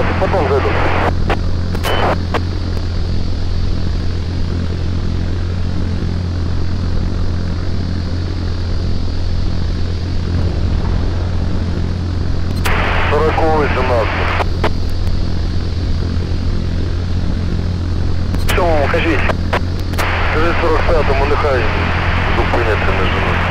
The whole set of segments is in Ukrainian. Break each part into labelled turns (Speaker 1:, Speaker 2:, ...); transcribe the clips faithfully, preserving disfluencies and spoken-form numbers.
Speaker 1: тринадцать, потом зайду. сороковый, семнадцать. Сьомому, кажіть. Скажи сорок п'ятому, нехай зупиняться не женуть.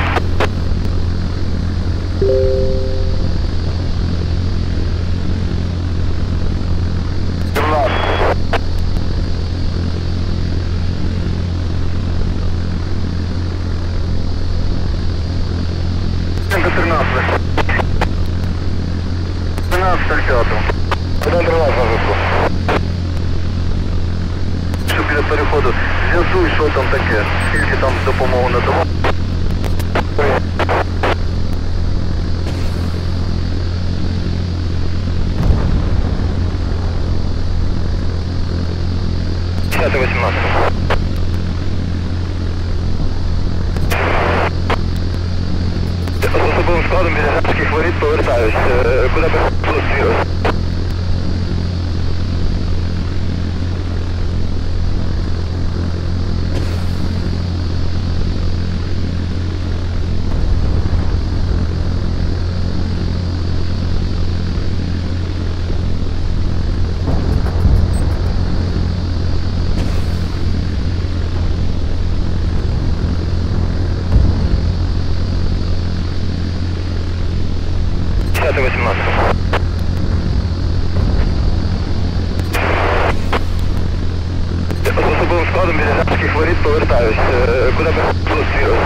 Speaker 1: тринадцать пятому. один тринадцать на зв'язку. Що біля переходу, з'ясуй, що там таке, скільки там допомогу надавав. десять вісімнадцять. З особовим складом біля Грабських воріт повертаюсь. Куди би зустрілись? вісімнадцять. З особовим складом біля Грабських воріт повертаюсь. Куди би зустрілись?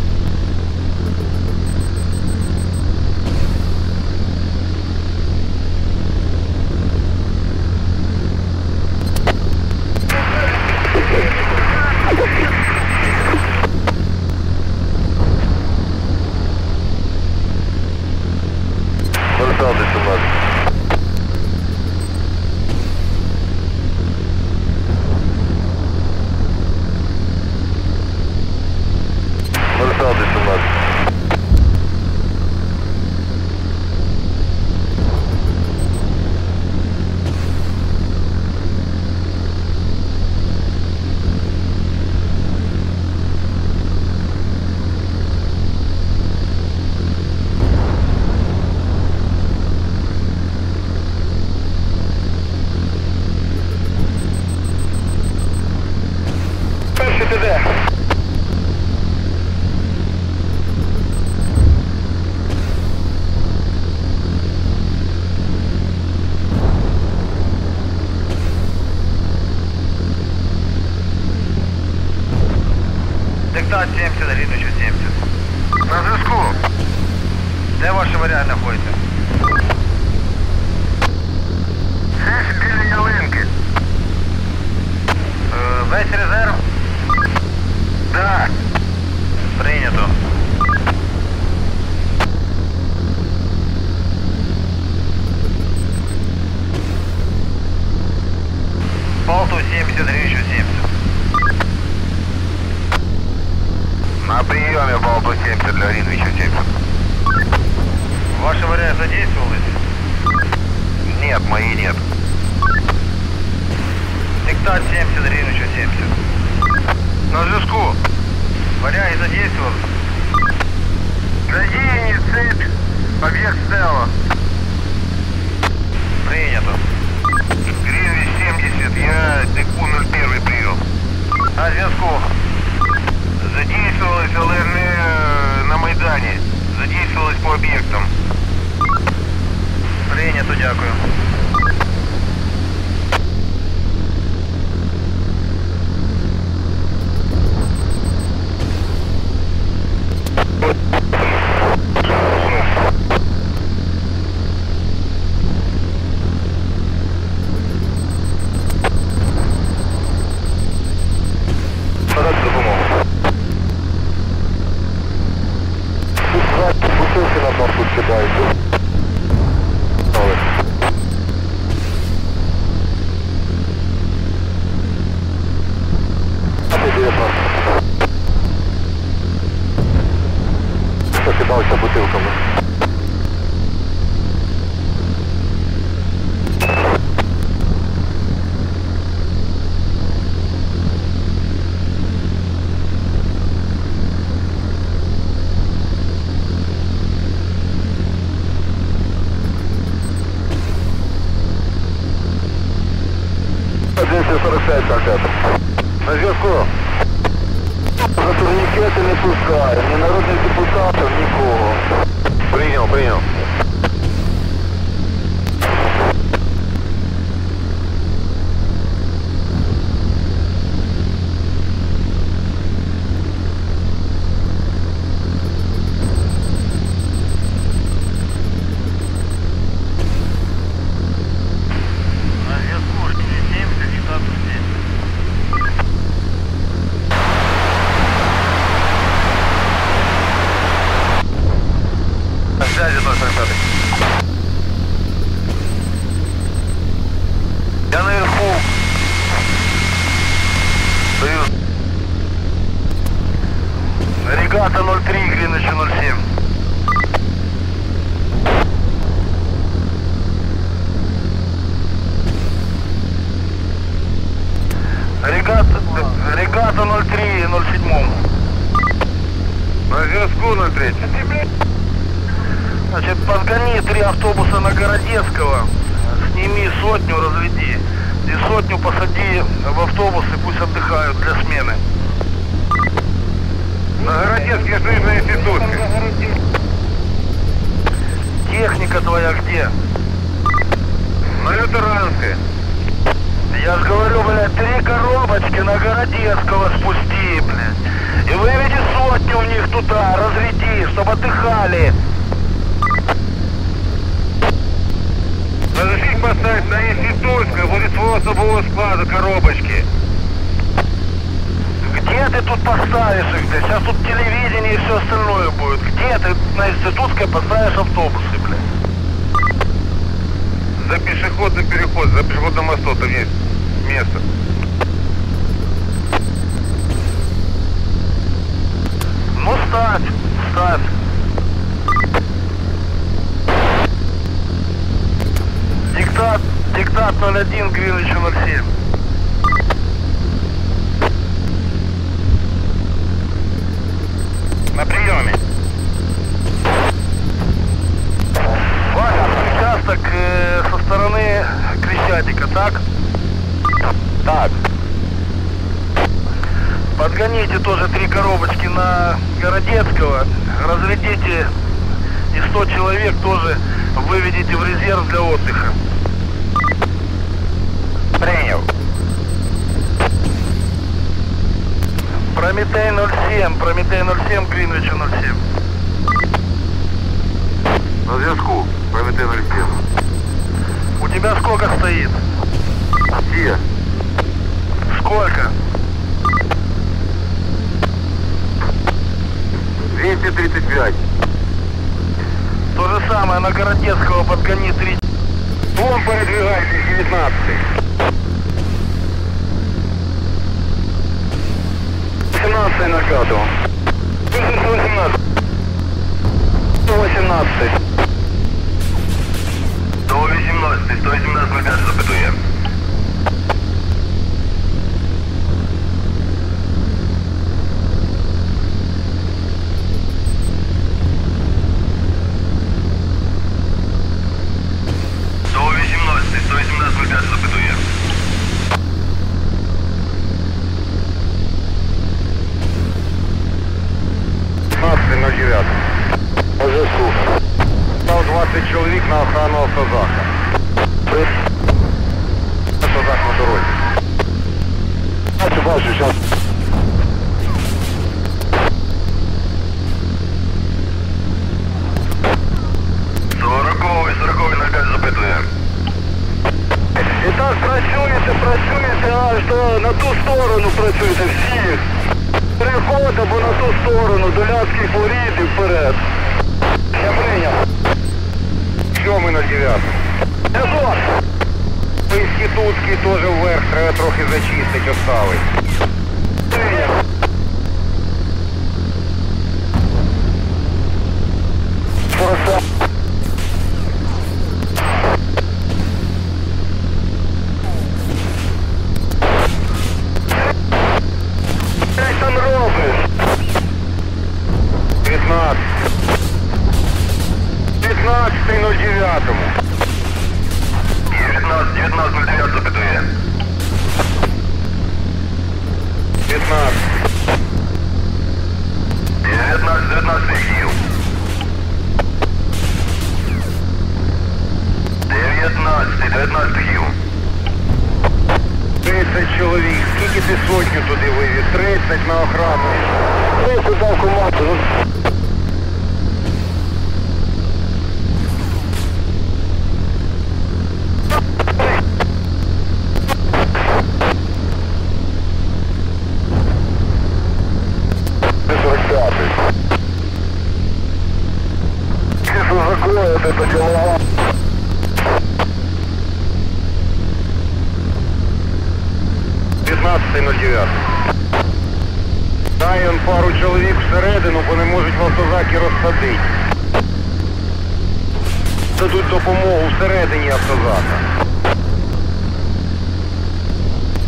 Speaker 2: семьдесят, рідничу сімдесят.
Speaker 1: На зв'язку.
Speaker 2: Де ваша варіант знаходиться?
Speaker 1: Десь біля ялинки.
Speaker 2: Е, весь резерв?
Speaker 1: Да.
Speaker 2: Прийнято. Полту семьдесят, рідничу сімдесят.
Speaker 1: На приеме Балту семьдесят для Гринвича семьдесят.
Speaker 2: Ваши варианты задействовались?
Speaker 1: Нет, мои нет.
Speaker 2: Диктат семьдесят, Гринвича семьдесят.
Speaker 1: На зв'язку.
Speaker 2: Варяги задействовались?
Speaker 1: Задеяние цепь. Объект Стелла.
Speaker 2: Принято.
Speaker 1: Гринвич семьдесят, я Деку ноль один прием.
Speaker 2: На зв'язку.
Speaker 1: Задействовалось, але не на Майдані. Задействовалось по об'єктам.
Speaker 2: Прийнято, дякую.
Speaker 1: двести сорок пять контакт. На зв'язку. За турнікети не пускаємо, ні народних депутатів, нікого. Прийняв, прийняв.
Speaker 2: Связи ноль сорок пять. Я наверху. Союз. Регата ноль три, Гринвич ноль семь. Регата, регата ноль три, ноль семь.
Speaker 1: На зв'язку ноль три.
Speaker 2: Значит, подгони три автобуса на Городецкого, сними сотню, разведи. И сотню посади в автобус и пусть отдыхают для смены.
Speaker 1: На Городецкий, что на институтке.
Speaker 2: Техника твоя где?
Speaker 1: На Лютеранской.
Speaker 2: Я ж говорю, блядь, три коробочки на Городецкого спусти, блядь. И выведи сотню в них туда, разведи, чтобы отдыхали.
Speaker 1: Разрешить поставить на институтской, возле своего особого склада коробочки.
Speaker 2: Где ты тут поставишь их, блядь? Сейчас тут телевидение и все остальное будет. Где ты на институтской поставишь автобусы, блядь?
Speaker 1: За пешеходный переход, за пешеходным мостом там есть место.
Speaker 2: Ну ставь, ставь. Диктат, диктат ноль один, Гринвич ноль семь.
Speaker 1: На приеме.
Speaker 2: Ваня, участок э, со стороны Крещатика, так?
Speaker 1: Так.
Speaker 2: Подгоните тоже три коробочки на Городецкого, разрядите и сто человек тоже выведите в резерв для отдыха.
Speaker 1: Принял.
Speaker 2: Прометей ноль семь, Прометей ноль семь, Гринвич ноль семь.
Speaker 1: На зв'язку, Прометей ноль семь.
Speaker 2: У тебя сколько стоит?
Speaker 1: Где?
Speaker 2: Сколько?
Speaker 1: двести тридцать пять.
Speaker 2: То же самое, на Городецкого подгони три.
Speaker 1: Вон передвигайтесь, девятнадцатый. семнадцатый на пятого. сто восемнадцать. сто восемнадцать.
Speaker 2: сто восемнадцать, сто восемнадцать на пять запытує. сто восемнадцать, сто восемнадцать на пять запытує.
Speaker 1: пятнадцатый ноль девять. По зв'язку. Стал двадцать человек на охрану автозака. Автозак на дороге. Бачу, бачу, сейчас.
Speaker 2: сороковий, сороковий на пять запитує.
Speaker 1: І так працюєте, працюєте, аж до, на ту сторону працюєте всі. Переход або на ту сторону, до Ляцьких воріт і вперед. Я прийняв. Сьомий на дев'ятий. Езон! Інститутський теж вверх, треба трохи зачистити, оставить. Прийняв. Форса. Що там робиш? дев'ятнадцять. дев'ятнадцятий ноль дев'ять.
Speaker 2: дев'ятнадцять, дев'ятнадцять ноль дев'ять запитує.
Speaker 1: чоловік. Скільки ти сотню туди вивіз? тридцять на охрану. тридцять дав команду. Закроет это голова. п'ятнадцятий ноль дев'ять. Дай он пару чоловік всередину, бо не можуть в автозаки розсадити. Дадуть допомогу всередині автозака.